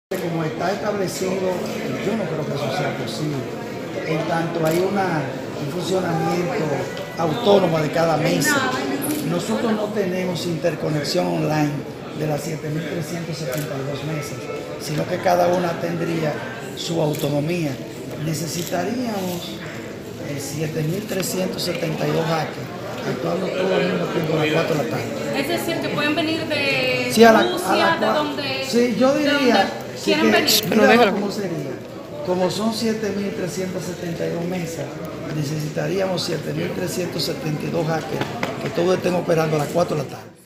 Como está establecido, yo no creo que eso sea posible. En tanto hay un funcionamiento autónomo de cada mesa. Nosotros no tenemos interconexión online de las 7.372 mesas, sino que cada una tendría su autonomía. Necesitaríamos 7.372 hackers actuando todo al mismo tiempo a las 4 de la tarde. Es decir, que pueden venir de Sí, Rusia, de donde... Sí, yo diría... ¿Quieren venir? Mira cómo sería. Como son 7.372 mesas, necesitaríamos 7.372 hackers que todos estén operando a las 4 de la tarde.